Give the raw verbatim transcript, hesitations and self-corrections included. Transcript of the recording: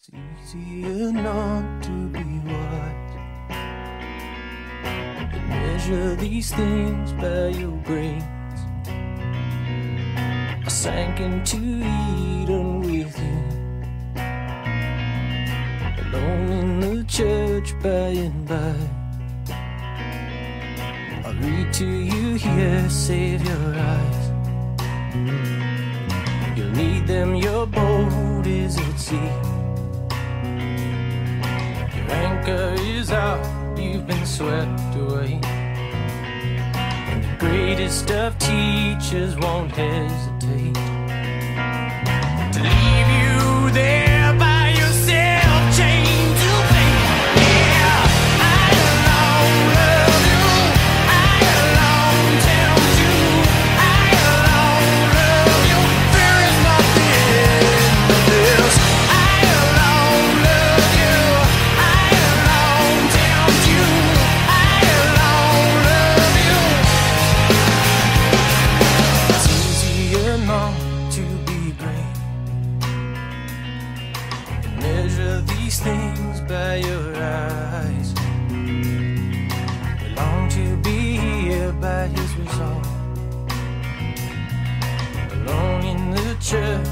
It's easier not to be wise. Measure these things by your brains. I sank into Eden with you, alone in the church by and by. I'll read to you here, save your eyes. You'll need them, your boat is at sea. Your anchor is out, you've been swept away. And the greatest of teachers won't hesitate to leave you there by yourself, chained to fate. Yeah, I alone love you, I alone tempt you, I alone love you. There is nothing but this. I alone love you, I alone tempt you, I alone love you. It's easier not to be great. Measure these things by your eyes. We long to be here by his resolve, alone in the church